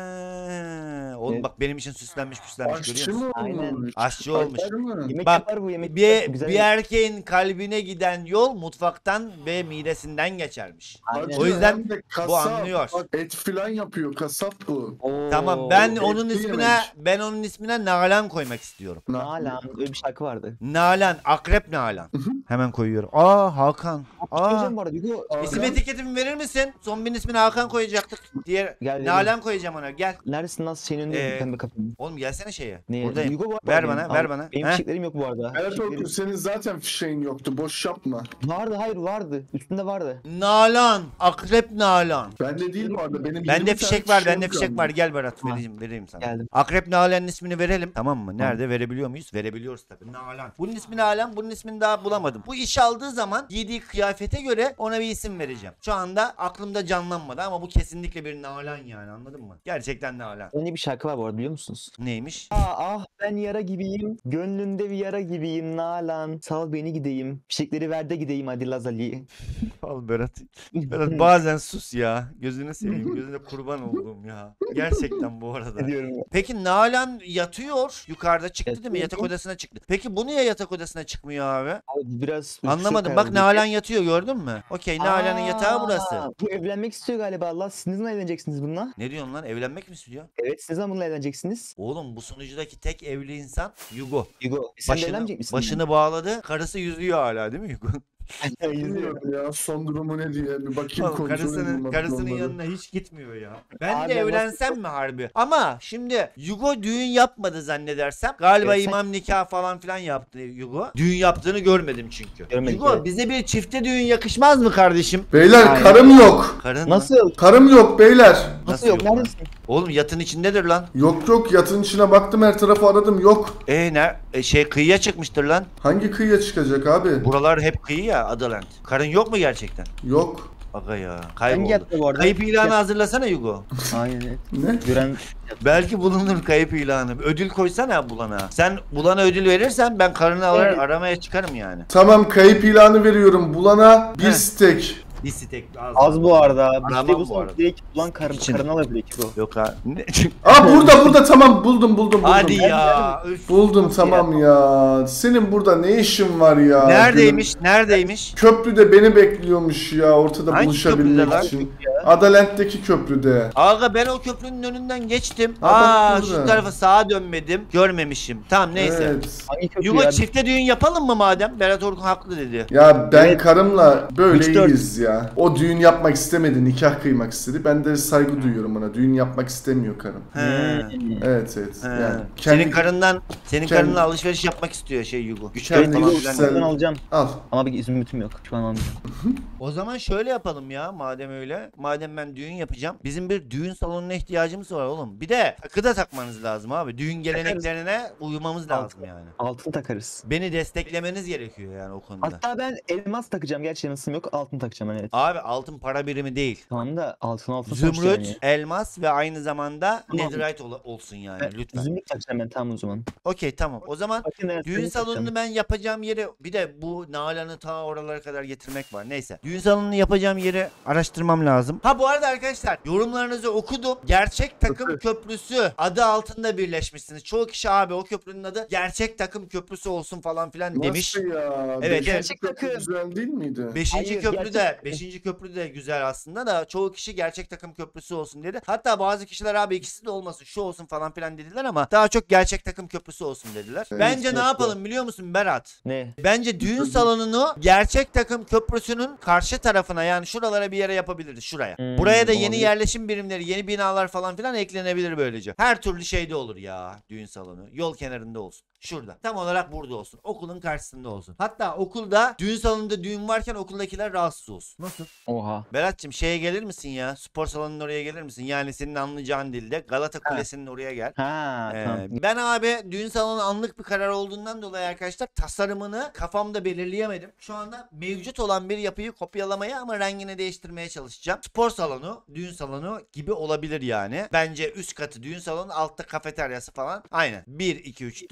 oğlum Evet. bak benim için süslenmiş püslenmiş, görüyor Aşçı musun? mı Aynen. olmuş? Aşçı olmuş. Aşçı mı? Yemek Bak, yapar bu, yemek Bir, yapar, güzel bir yemek. erkeğin kalbine giden yol mutfaktan ve midesinden geçermiş. Aynen. O yüzden hem de kasap. bu anlıyor. Bak, et filan yapıyor, kasap bu. Oo. Tamam, ben et onun ismine yememiş. ben onun ismine Nalan koymak istiyorum. Nalan, öyle bir şarkı vardı. Nalan, akrep Nalan. Hemen koyuyorum. Aa, Hakan. Aa. Söyleyeceğim bu arada Yugo. İsim etiketimi verir misin? Son bir ismini Hakan koyacaktık. Diğer Gel, Nalan koyacağım ona. Gel. Neredesin lan, senin önünde Ee, pembe kapının? Oğlum gelsene şeye. Ne? Buradayım. Yugo var. Ver benim. bana, Al. ver bana. Benim Heh. fişeklerim yok bu arada. Evet Fişeklerim- Orkun, senin zaten fişeğin yoktu. Boş yapma. Vardı, hayır vardı. Üstünde vardı. Nalan, akrep Nalan. Bende değil bu arada. Benim Bende yirmi fişek tane var, bende fişeğim fişek kaldı. var. Gel Berat, Ha. vereyim, vereyim sana. Geldim. Akrep Nalan'ın ismini verelim. Tamam mı? Nerede? Verebiliyor muyuz? Verebiliyoruz tabii. Nalan. Bunun ismi Nalan, bunun ismini daha bulamadım. Bu iş aldığı zaman giydiği kıyafete göre ona bir isim vereceğim. Şu anda aklımda canlanmadı ama bu kesinlikle bir Nalan yani, anladın mı? Gerçekten Nalan. Önce bir şarkı var bu arada, biliyor musunuz? Neymiş? Ah ah ben yara gibiyim, gönlünde bir yara gibiyim Nalan. Sal beni gideyim, fişekleri ver de gideyim hadi Lazali. Al Berat. Berat bazen sus ya. Gözünü seveyim. Gözüne kurban olduğum ya. Gerçekten bu arada. Ne diyorum ya? Peki Nalan yatıyor. Yukarıda çıktı değil mi? Yatıyor. Yatak odasına çıktı. Peki bu niye yatak odasına çıkmıyor abi? Abi biraz Anlamadım. uykusuz Bak herhalde. Nalan yatıyor, gördün mü? Okey, Nalan'ın Aa, yatağı burası. Bu evlenmek istiyor galiba, Allah. Siz ne zaman evleneceksiniz bununla? Ne diyorsun lan? Evlenmek mi istiyor? Evet, siz ne zaman bununla evleneceksiniz? Oğlum bu sunucudaki tek evli insan Yugo. Yugo, sen de Başını, evlenmeyecek misin? başını bağladı. Karısı yüzüyor hala değil mi Yugo? Bilmiyorum ya, son durumu ne diye bir bakayım, Oğlum, kontrol karısının, edeyim karısının onları. yanına hiç gitmiyor ya. Ben Abi de nasıl- evlensem mi harbi? Ama şimdi Yugo düğün yapmadı zannedersem. Galiba Evet, sen- imam nikah falan filan yaptı Yugo. Düğün yaptığını görmedim çünkü. Görmedik, Yugo evet. bize bir çifte düğün yakışmaz mı kardeşim? Beyler Aynen. karım yok. Karın mı? Nasıl? Karım yok beyler. Nasıl, Nasıl yok? yok lan? Neredesin? Oğlum yatın içindedir lan. Yok yok, yatın içine baktım, her tarafı aradım, yok. E ne? E, şey kıyıya çıkmıştır lan. Hangi kıyıya çıkacak abi? Buralar hep kıyı ya, Adaland. Karın yok mu gerçekten? Yok. Aga ya, Hangi kayboldu. yattı bu arada? Kayıp ilanı hazırlasana Yugo. Aynen. evet. Ne? Gören Belki bulunur kayıp ilanı. Ödül koysana bulana. Sen bulana ödül verirsen ben karını alır Evet. aramaya çıkarım yani. Tamam, kayıp ilanı veriyorum. Bulana bir Heh. stek. Bir stek az. az bu arada. Bir Aramam şey bu bulsam arada. direkt ulan karın, İçin. karın alabilir ki bu. Yok ha. Ne? Aa, burada burada, tamam, buldum buldum buldum. Hadi ya. Üf. Buldum, tamam ya. Senin burada ne işin var ya? Neredeymiş? Neredeymiş? Köprüde beni bekliyormuş ya, ortada Hangi buluşabilmek köprüde lan? için. Adalent'teki köprüde. Aga ben o köprünün önünden geçtim. Ha, bak Aa burada. şu tarafa sağa dönmedim. Görmemişim. Tamam neyse. Evet. Hangi köprü Yugo ya? çifte düğün yapalım mı madem? Berat Orkun haklı dedi. Ya ben Evet. karımla böyle Üç dört. iyiyiz ya. O düğün yapmak istemedi, nikah kıymak istedi. Ben de saygı duyuyorum ona. Düğün yapmak istemiyor karım. He. Hmm. Evet evet. He. Yani senin kendi- karından senin kendi- karınla alışveriş yapmak istiyor şey Yugo. Güç Kendi dört falan Yugo- filan. sen- Ben alacağım. Al. Ama bir zümrütüm yok. Şu an almayacağım. O zaman şöyle yapalım ya madem öyle. Madem ben düğün yapacağım. Bizim bir düğün salonuna ihtiyacımız var oğlum. Bir de takı da takmanız lazım abi. Düğün geleneklerine uymamız lazım yani. Altın takarız. Beni desteklemeniz gerekiyor yani o konuda. Hatta ben elmas takacağım. Gerçi elmasım yok. Altın takacağım, evet. Abi altın para birimi değil. Tamam da altın altın sonuçta Zümrüt, yani. elmas ve aynı zamanda Tamam. netherite ol- olsun yani Evet, lütfen. Zümrüt takacağım ben, tamam o zaman. Okey tamam. O zaman Bakın, evet, düğün zümrüt takacağım. salonunu ben yapacağım yeri, bir de bu Nalan'ı ta oralara kadar getirmek var. Neyse. Düğün salonunu yapacağım yeri araştırmam lazım. Ha bu arada arkadaşlar yorumlarınızı okudum. Gerçek takım köprüsü adı altında birleşmişsiniz. Çoğu kişi abi o köprünün adı gerçek takım köprüsü olsun falan filan demiş. Nasıl ya? Evet, Beşinci gerçek köprü takım. güzel değil miydi? Beşinci Hayır, köprü de gerçek- beşinci köprü de güzel aslında da çoğu kişi gerçek takım köprüsü olsun dedi. Hatta bazı kişiler abi ikisi de olmasın şu olsun falan filan dediler ama daha çok gerçek takım köprüsü olsun dediler. Evet, Bence ne evet, yapalım biliyor musun Berat? Ne? Bence düğün salonunu gerçek takım köprüsünün karşı tarafına yani şuralara bir yere yapabiliriz şuraya. Hmm, Buraya da yeni olabilir. yerleşim birimleri, yeni binalar falan filan eklenebilir böylece. Her türlü şeyde olur ya düğün salonu. Yol kenarında olsun. Şurada. Tam olarak burada olsun. Okulun karşısında olsun. Hatta okulda düğün salonunda düğün varken okuldakiler rahatsız olsun. Nasıl? Oha. Berat'cığım şeye gelir misin ya? Spor salonunun oraya gelir misin? Yani senin anlayacağın dilde Galata Kulesi'nin oraya gel. Ha, Ee, tamam. ben abi düğün salonu anlık bir karar olduğundan dolayı arkadaşlar tasarımını kafamda belirleyemedim. Şu anda mevcut olan bir yapıyı kopyalamaya ama rengini değiştirmeye çalışacağım. Spor salonu, düğün salonu gibi olabilir yani. Bence üst katı düğün salonu, altta kafeteryası falan. Aynen. bir, iki, üç, dört,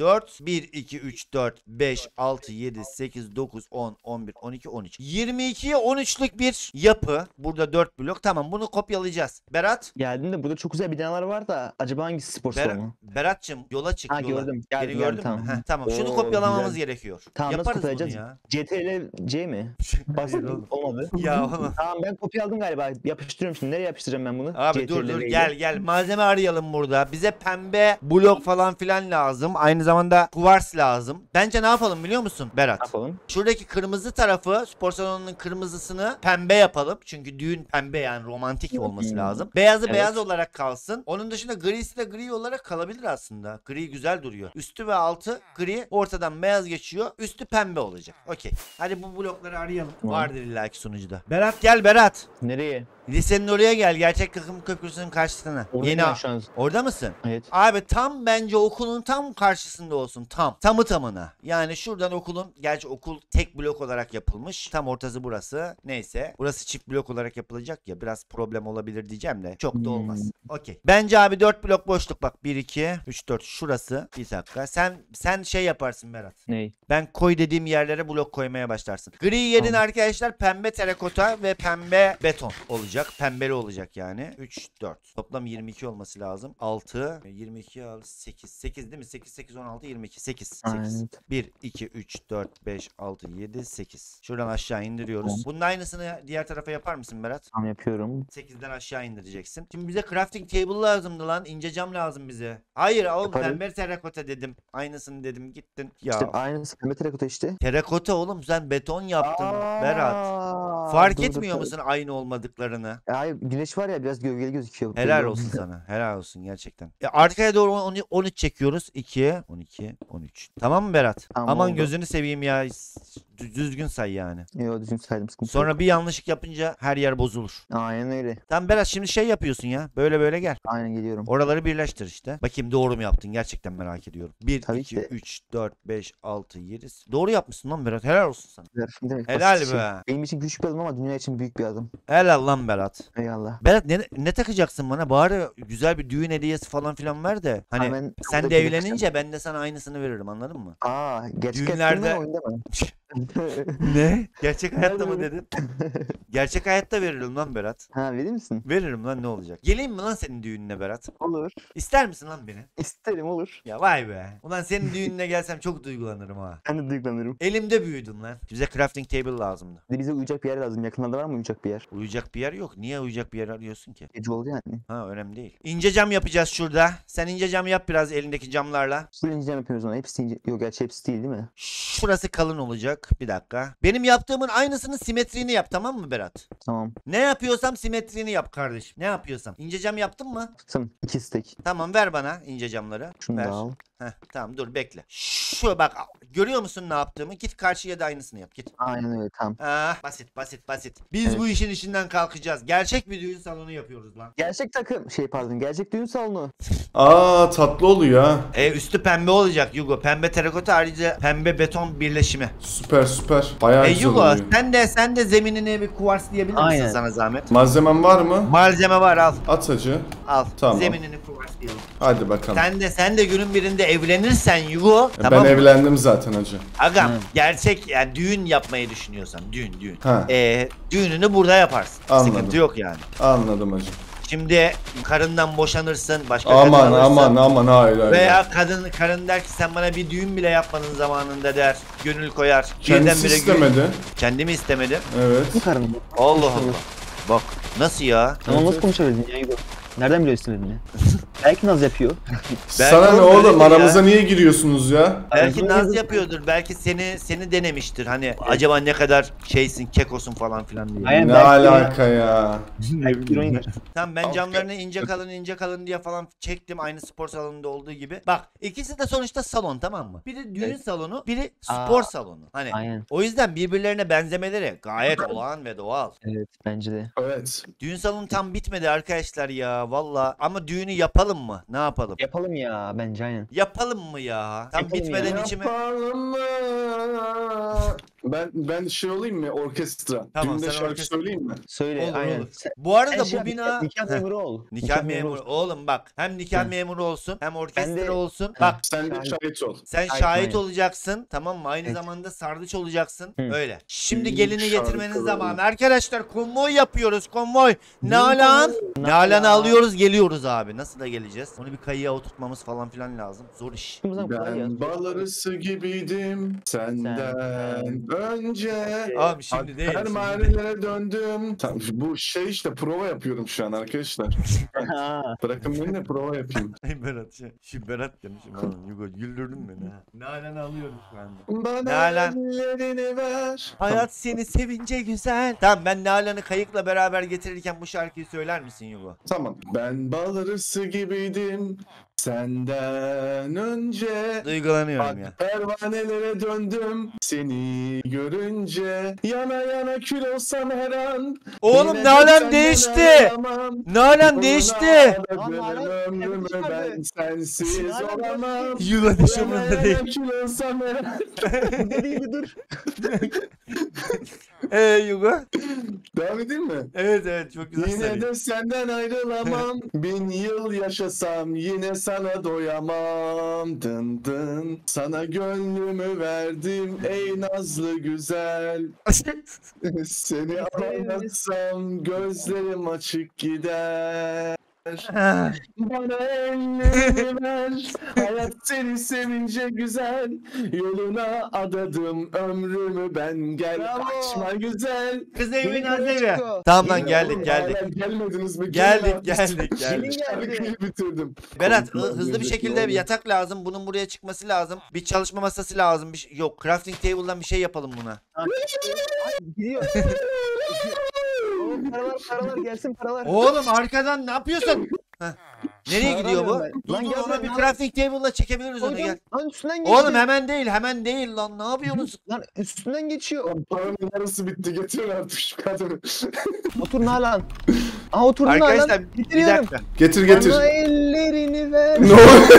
bir, iki, üç, dört, beş, altı, yedi, sekiz, dokuz, on, on bir, on iki, on üç. yirmi ikiye on üçlük bir yapı. Burada dört blok. Tamam, bunu kopyalayacağız. Berat. Geldim de burada çok güzel binalar var da acaba hangisi spor Ber salonu? Berat'cığım yola çık Ha, yola. gördüm. Geri Geldim, gördün geldim, mü? tamam. Heh, tamam. Şunu Oo, kopyalamamız güzel. gerekiyor. Tamam, nasıl Yaparız bunu kopyalayacağız? ya. C T L C mi? Basit olmadı. Ya oğlum. Tamam, ben kopya aldım galiba. Yapıştırıyorum şimdi. Nereye yapıştıracağım ben bunu? Abi dur dur C T L 'yi. gel gel malzeme arayalım burada. Bize pembe blok falan filan lazım. Aynı zamanda kuvars lazım. Bence ne yapalım biliyor musun Berat? Ne yapalım? Şuradaki kırmızı tarafı spor salonunun kırmızısını pembe yapalım. Çünkü düğün pembe yani romantik olması Hmm. lazım. Beyazı Evet. beyaz olarak kalsın. Onun dışında grisi de gri olarak kalabilir aslında. Gri güzel duruyor. Üstü ve altı gri, ortadan beyaz geçiyor. Üstü pembe olacak. Okey. Hadi bu blokları arayalım. Tamam. Vardır illaki sunucuda. Berat gel Berat. Nereye? Lisenin oraya gel. Gerçek Takım Köprüsü'nün karşısına. Oradayım Yeni ben şu an. Orada mısın? Evet. Abi tam bence okulun tam karşısında olsun. Tam. Tamı tamına. Yani şuradan okulun, gerçi okul tek blok olarak yapılmış. Tam ortası burası. Neyse. Burası çift blok olarak yapılacak ya. Biraz problem olabilir diyeceğim de. Çok da olmaz. Hmm. Okey. Bence abi dört blok boşluk bak. bir, iki, üç, dört. Şurası. Bir dakika. Sen sen şey yaparsın Berat. Ney? Ben koy dediğim yerlere blok koymaya başlarsın. Gri yerin Tamam. arkadaşlar pembe terakota ve pembe beton olacak. Pembeli olacak yani. üç, dört. Toplam yirmi iki olması lazım. altı, yirmi iki, sekiz. sekiz değil mi? sekiz, sekiz, on altı, yirmi iki. sekiz. sekiz. Evet. bir, iki, üç, dört, beş, altı, yedi, sekiz. Şuradan aşağı indiriyoruz. Tamam. Bunun aynısını diğer tarafa yapar mısın Berat? Tamam, yapıyorum. sekizden aşağı indireceksin. Şimdi bize crafting table lazımdı lan. İnce cam lazım bize. Hayır oğlum Yaparım. pembe terakota dedim. Aynısını dedim gittin. Ya. İşte aynısı pembe terakota işte. Terakota oğlum sen beton yaptın Aa, Berat. Fark dur, dur, etmiyor dur. musun aynı olmadıklarını? Ya hayır, güneş var ya biraz gölgeli gözüküyor. Helal Belli olsun olmuyor. sana. Helal olsun gerçekten. E, arkaya doğru on- on üç çekiyoruz. iki, on iki, on üç. Tamam mı Berat? Tamam, Aman oldu. gözünü seveyim ya. Dü- Düzgün say yani. Yo, düzgün saydım, sıkıntı Sonra yok. bir yanlışlık yapınca her yer bozulur. Aynen öyle. Tamam Berat şimdi şey yapıyorsun ya. Böyle böyle gel. Aynen geliyorum. Oraları birleştir işte. Bakayım doğru mu yaptın? Gerçekten merak ediyorum. bir, Tabii iki, ki de. üç, dört, beş, altı, yedi. Doğru yapmışsın lan Berat. Helal olsun sana. Ne demek, Helal basit şey. be. Benim için küçük bir adım ama dünya için büyük bir adım. Helal lan Berat. Eyvallah. Berat ne, ne takacaksın bana? Bari güzel bir düğün hediyesi falan filan ver de. Hani Ha, ben sen de kapıdaki evlenince ben de sana aynısını veririm anladın mı? Aa, gerçek Düğünlerde- hayatta mı, oyunda mı? Ne? Gerçek hayatta mı Nerede dedin? Gerçek hayatta veririm lan Berat. Ha, verir misin? Veririm lan ne olacak? Geleyim mi lan senin düğününe Berat? Olur. İster misin lan beni? İsterim, olur. Ya vay be. Ulan senin düğününe gelsem çok duygulanırım ha. Ben de duygulanırım. Elimde büyüdün lan. Bize crafting table lazımdı. Bir de bize uyuyacak bir yer lazım. Yakınlarda var mı uyuyacak bir yer? Uyuyacak bir yer yok. Niye uyuyacak bir yer arıyorsun ki? Gece oldu yani. Ha önemli değil. İnce cam yapacağız şurada. Sen ince cam yap biraz elindeki camlarla. Full incem yapıyoruz ona. Hepsi ince. Yok, gerçi hepsi değil değil mi? Şurası kalın olacak. Bir dakika. Benim yaptığımın aynısının simetriğini yap tamam mı Berat? Tamam. Ne yapıyorsam simetriğini yap kardeşim. Ne yapıyorsam. İnce cam yaptın mı? Tamam. İki stek. Tamam ver bana ince camları. Şunu ver. da al. Heh, tamam dur bekle. Şu bak görüyor musun ne yaptığımı? Git karşıya da aynısını yap git. Aynen öyle, tamam. Ah basit basit basit. Biz Evet. bu işin içinden kalkacağız. Gerçek bir düğün salonu yapıyoruz lan. Gerçek takım. Şey pardon. Gerçek düğün salonu. Aa, tatlı oluyor ha. E üstü pembe olacak Yugo. Pembe terakota ayrıca pembe beton birleşimi. Süper süper. Bayağı E güzel Yugo oluyor. sen de sen de zeminine bir kuvars diyebilir misin Aynen. sana zahmet? Malzemen var mı? Malzeme var al. At hacı. Al. Tamam. Zeminini kuvars diyelim. Hadi bakalım. Sen de sen de günün birinde evlenirsen Yugo. ben Tamam mı? evlendim zaten hacı. Agam Hı. gerçek yani düğün yapmayı düşünüyorsan düğün düğün. Ha. E, düğününü burada yaparsın. Anladım. Sıkıntı yok yani. Anladım hacı. Şimdi karından boşanırsın, başka Aman kadın alırsın. aman aman hayır hayır. Veya kadın karın der ki sen bana bir düğün bile yapmadın zamanında der. Gönül koyar. Kendisi Birdenbire gül- istemedi. Kendi mi istemedi? Evet. Bu karın. Allah Allah. Bak nasıl ya? Tamam, Evet. nasıl konuşabildin ya Yugo? Nereden biliyorsun istemediğini? Belki naz yapıyor. Sana ne oğlum oğlum? öyledir Aramıza ya. niye giriyorsunuz ya? Belki Ağzını naz yedin. yapıyordur. Belki seni seni denemiştir. Hani acaba ne kadar şeysin, kekosun falan filan diye. Aynen, Ne belki- alaka ya? Belki ironidir. Tamam ben Tamam. camlarını ince kalın ince kalın diye falan çektim aynı spor salonunda olduğu gibi. Bak ikisi de sonuçta salon tamam mı? Biri düğün Evet. salonu, biri spor Aa. salonu. Hani Aynen. o yüzden birbirlerine benzemeleri gayet olağan ve doğal. Evet, bence de. Evet. Düğün salonu tam bitmedi arkadaşlar ya valla. Ama düğünü yapalım mı? Ne yapalım? Yapalım ya, bence aynen. Yapalım mı ya? Tam Yapalım bitmeden ya. içime... Yapalım mı? Ben ben şey olayım mı? Orkestra. Tamam, Düğünde sen şarkı orkestra- söyleyeyim mi? Söyle Olur, aynen. olur. Sen- Bu arada sen şey bu yap, bina nikah memuru ol. nikah memuru. Oğlum bak, hem nikah Hı. memuru olsun hem orkestra Ben de- olsun. Hı. Bak Sen de Şahit. şahit ol. sen Şahit, şahit aynen. olacaksın, tamam mı? Aynı Evet. zamanda sardıç olacaksın. Hı. Öyle. Şimdi İyi, gelini şahit getirmenin olalım. zamanı. Arkadaşlar konvoy yapıyoruz, konvoy. Nalan. Nalan'ı Nalan. alıyoruz, geliyoruz abi. Nasıl da geleceğiz? Onu bir kayığa oturtmamız falan filan lazım. Zor iş. Kızım, kolay gelsin. Ben bal arısı gibiydim senden önce. Abi şimdi değil. Şimdi değil. Pervanelere döndüm. Tamam, bu şey işte prova yapıyorum şu an arkadaşlar. Ha. Bırakın beni de prova yapayım. Ay Berat şey. Şimdi Berat demişim oğlum. Yugo güldürdün beni ha. Nalan'ı alıyoruz şu anda. Bana Nalan. ellerini ver. Hayat seni sevince güzel. Tamam, ben Nalan'ı kayıkla beraber getirirken bu şarkıyı söyler misin Yugo? Tamam. Ben bal arısı gibiydim senden önce. Duygulanıyorum ya. Pervanelere döndüm seni görünce. Yana yana kül olsam her an. Oğlum Yine de Nalan senden değişti. ayrılamam. Nalan değişti. Adadım Lan Nalan ömrümü kendini ben çıkardı. sensiz Nalan olamam. Yugo hiç Yana umurumda yana değil. kül olsam her an. Dur iyi bir dur. Eee Yugo? Devam edeyim mi? Evet evet, çok güzel Yine söylüyor. de senden ayrılamam. Bin yıl yaşasam yine sana doyamam. Dın dın. Sana gönlümü verdim ey nazlı güzel. Seni anlatsam gözlerim açık gider. Bana ellerini ver. Hayat seni sevince güzel. Yoluna adadım ömrümü ben, gel Bravo. açma güzel. Kız evi Gelin naz oraya evi. çıkıyor. Tamam lan, Yine geldik oğlum, geldik. hala gelmediniz mi? Geldik, Gelin abi. geldik, geldik. Gelin Şarkıyı geldi. bitirdim. Berat Komple hı- hızlı bir müzik şekilde oldu. bir yatak lazım. Bunun buraya çıkması lazım. Bir çalışma masası lazım. Bir şey... Yok, crafting table'dan bir şey yapalım buna. Ay, gidiyor. Oğlum paralar paralar gelsin paralar. Oğlum arkadan ne yapıyorsun? Heh. Nereye gidiyor bu? Aramıyorum ben. Dur Lan dur, gel ona buraya, bir lan. crafting table'la çekebiliriz onu, Oğlum, gel. Lan üstünden geçti. Oğlum hemen değil, hemen değil lan. Ne yapıyorsunuz? Lan üstünden geçiyor. Paranın yarısı bitti. Getirin artık şu kadını. Otur Nalan. Aa oturdun Arkadaşlar Nalan. bir Bitiriyorum. dakika. Getir getir. Bana ellerini ver. Ne oluyor?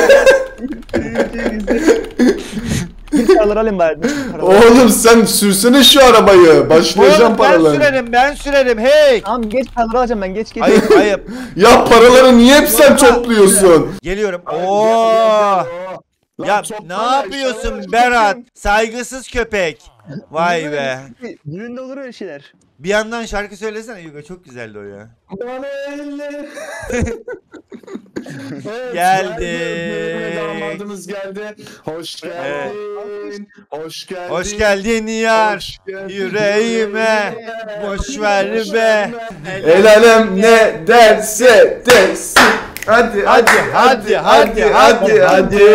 Bir paralar alayım bari. Paralar. Oğlum sen sürsene şu arabayı. Başlayacağım Oğlum ben paraları. sürerim, ben sürerim. Hey! Tamam geç paraları alacağım ben geç geç. Ayıp ayıp. Ya paraları niye hep sen topluyorsun? Geliyorum. Ay, Oo! gel, gel, gel, oo. Lan Ya topla ne ya, yapıyorsun işte. Berat? Saygısız köpek. Vay be. Düğünde olur öyle şeyler. Bir yandan şarkı söylesene Yugo, çok güzeldi o ya. Bana elle. Evet, Geldi. geldi. Damadımız geldi. Hoş geldin. Hoş geldin. Hoş geldin yar. Hoş geldin. Yüreğime. Boş ver Boş be. verme. El- El alem ne derse desin. Hadi hadi hadi hadi hadi hadi.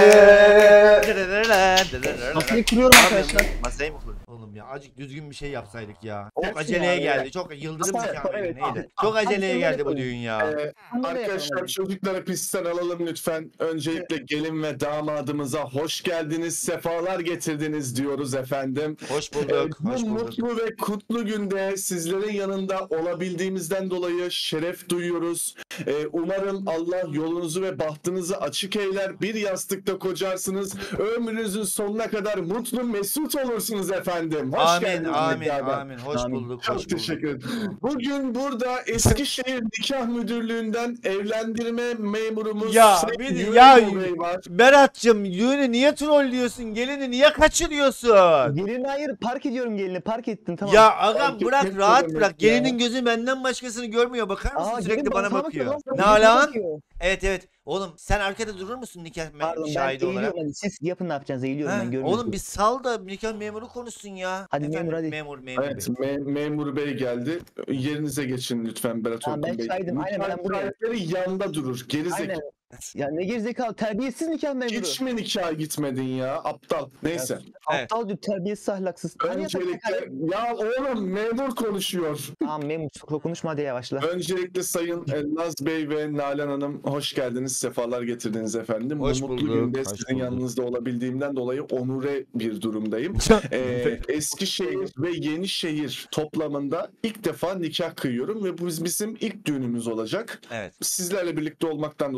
Masayı kuruyorum arkadaşlar. Masayı mı kurdun? Oğlum ya azıcık düzgün bir şey yapsaydık ya. Çok Olsun aceleye ya, geldi. evet. Çok yıldırım Aslında, nikahı evet, neydi? evet. Çok aceleye Aslında geldi bu yapalım. düğün ya. Ee, Bunu da Arkadaşlar yapalım. çocukları pistten alalım lütfen. Öncelikle gelin ve damadımıza hoş geldiniz, sefalar getirdiniz diyoruz efendim. Hoş Ee, bulduk. Bu Hoş bulduk. mutlu ve kutlu günde sizlerin yanında olabildiğimizden dolayı şeref duyuyoruz. Ee, umarım Allah yolunuzu ve bahtınızı açık eyler. Bir yastıkta kocarsınız. Ömrünüzün sonuna kadar mutlu mesut olursunuz efendim. Hoş Amin, geldiniz amin, tekrardan. amin. Hoş Amin. bulduk, Çok hoş bulduk. teşekkür ederim. Bugün burada Eskişehir Nikah Müdürlüğü'nden evlendirme memurumuz Ya, Sayın bir- Yüreğim ya- Bey var. Berat'cığım düğünü niye trollüyorsun? Gelini niye kaçırıyorsun? Gelin hayır park ediyorum gelini park ettim tamam. Ya ağam Fark bırak, etmek rahat ne bırak. demek ya? Gelinin gözü benden başkasını görmüyor. Bakar mısın? Aa, Sürekli gelin bana bana bakıyor. bakıyor lan, Ne bana lan? bakıyor. Evet evet. Oğlum sen arkada durur musun nikah me- Pardon ben şahidi olarak? eğiliyorum hadi siz yapın ne yapacağınızı eğiliyorum Ha, ben görmüyorum. oğlum bir sal da nikah memuru konuşsun ya. Hadi Efendim, memur, hadi. Memur memur. Evet, bey. me- memur bey geldi. Yerinize geçin lütfen Berat Tamam, Orkun ben Bey. şahidim, aynen, ben Nikah buradayım. şahitleri yanda durur. Gerizekalı. Aynen. Ya ne gerizekalı terbiyesiz nikah memuru. Hiç mi nikaha gitmedin ya? Aptal. Neyse. Evet. Aptal diyor terbiyesiz ahlaksız. Hani yatak- Öncelikle ya oğlum memur konuşuyor. Tamam memur konuşma hadi yavaşla. Öncelikle Sayın Elnaz Bey ve Nalan Hanım hoş geldiniz, sefalar getirdiniz efendim. Hoş Bu mutlu bulduk, günde hoş sizin bulduk. yanınızda olabildiğimden dolayı onure bir durumdayım. Ee, Eskişehir ve Yenişehir toplamında ilk defa nikah kıyıyorum ve bu bizim ilk düğünümüz olacak. Evet. Sizlerle birlikte olmaktan dolayı çok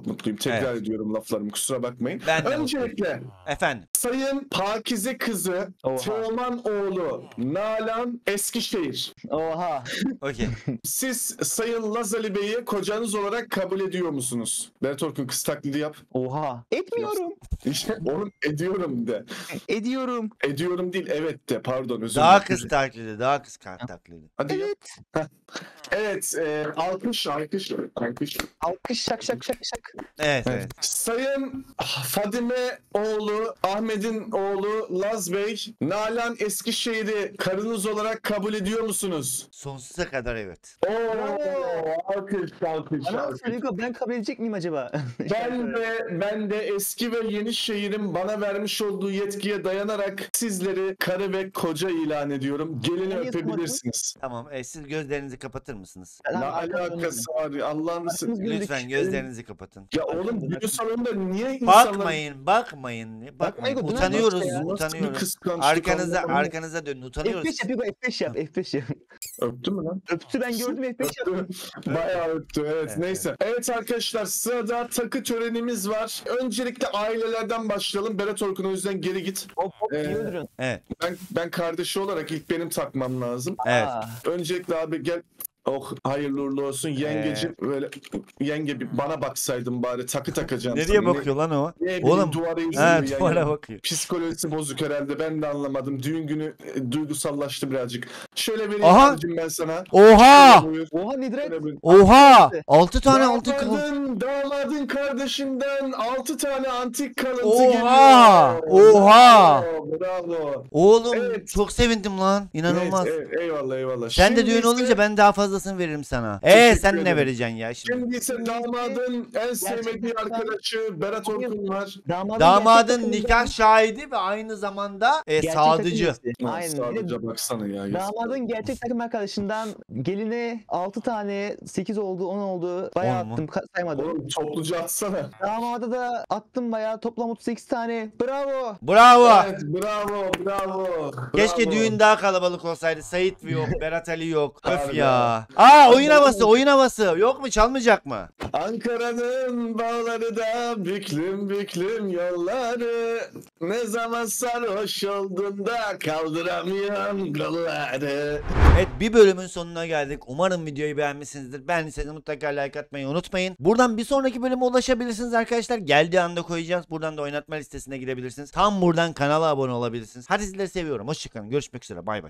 mutluyum. Tekrar Evet. ediyorum laflarımı, kusura bakmayın. Ben de Öncelikle Efendim. Sayın Pakize kızı Oha. Teoman oğlu Nalan Eskişehir. Oha. Okey. Siz Sayın Lazali Bey'i kocanız olarak kabul ediyor musunuz? Berat Orkun, kız taklidi yap. Oha. Etmiyorum. İşte oğlum ediyorum de. Ediyorum. Ediyorum değil, evet de, pardon, özür Daha dilerim. kız taklidi, daha kız kart taklidi. Hadi yap. Evet. Evet, e, alkış, alkış, alkış. Alkış şak şak şak şak. Evet, evet. Sayın Fadime oğlu, Ahmet'in oğlu Laz Bey, Nalan Eskişehir'i karınız olarak kabul ediyor musunuz? Sonsuza kadar evet. Oo, alkış, alkış, Bana alkış. sor Hugo, ben kabul edecek miyim acaba? Ben de, ben de eski ve yeni şehrin bana vermiş olduğu yetkiye dayanarak sizleri karı ve koca ilan ediyorum. Gelini Niye öpebilirsiniz. Tamam, e, siz gözlerinizi kapatır mısınız? Ne Tamam, arkadaşlar, alakası var ya, Allah'ını se- Aklımız güldük. Lütfen gözlerinizi kapatın. Ya oğlum, düğün salonunda niye insanlar... Bakmayın, bakmayın. Bakmayın. Bakmayın, Utanıyoruz, işte ya. Nasıl bir utanıyoruz. kıskançlık Arkanıza, Allah'ım. arkanıza dönün. Utanıyoruz. F beş yap Hugo, F beş yap, F beş yap. Öptü mü lan? Öptü, ben gördüm, F beş yap. Öptü. Bayağı öptü, evet, Evet, neyse. Evet arkadaşlar, sırada takı törenimiz var. Öncelikle ailelerden başlayalım. Berat Orkun, o yüzden geri git. Hop hop, Ee, iyi öldürün. Evet, Ben ben kardeşi olarak ilk benim takmam lazım. evet. Aa, Öncelikle abi gel. Oh, hayırlı uğurlu olsun yengeciğim. Böyle yenge, bir bana baksaydın bari, takı takacağım. Nereye sana. bakıyor lan o? Ne, ne bileyim, Oğlum, duvara izliyor Ha, ya. duvara Yani. bakıyor. Psikolojisi bozuk herhalde, ben de anlamadım. Düğün günü e, duygusallaştı birazcık. Şöyle vereyim Aha! abicim ben sana. Oha! Şöyle buyur. oha Nidret. Şöyle buyur. Oha! altı tane altın kaldı. Damadın, damadın kardeşinden altı tane antik kalıntı Oha! geliyor. Oha! Bravo, bravo. Oğlum Evet. çok sevindim lan. İnanılmaz. Evet, evet, eyvallah eyvallah. Sen de Şimdi düğün ise- olunca ben daha fazlasını veririm sana. Ee Teşekkür sen ne ederim. vereceksin ya şimdi? Şimdi ise damadın en sevmediği Gerçekten- arkadaşı Berat Orkun var. Damadın, Damadın gerçek nikah takımı- şahidi ve aynı zamanda e, gerçek sadıcı. takım üyesi. Lan Aynen. Bir de Sadece baksana ya. yazık. damadın gerçek takım arkadaşından geline altı tane, sekiz oldu, on oldu. Bayağı On mu? attım, ka- saymadım. Oğlum topluca atsana. Damada da attım bayağı, toplam otuz sekiz tane. Bravo. Bravo. Evet, bravo, bravo. Keşke bravo. düğün daha kalabalık olsaydı. Sait yok, Berat Ali yok. Öf Harbi. ya. Aa oyun havası, oyun havası. Yok mu, çalmayacak mı? Ankara'nın bağları da büklüm büklüm yolları. Ne zaman sarhoş olduğunda kaldıramıyorum kolları. Evet, bir bölümün sonuna geldik. Umarım videoyu beğenmişsinizdir. Beğendiyseniz mutlaka like atmayı unutmayın. Buradan bir sonraki bölüme ulaşabilirsiniz arkadaşlar. Geldiği anda koyacağız. Buradan da oynatma listesine girebilirsiniz. Tam buradan kanala abone olabilirsiniz. Hadi sizleri seviyorum. Hoşçakalın. Görüşmek üzere. Bay bay.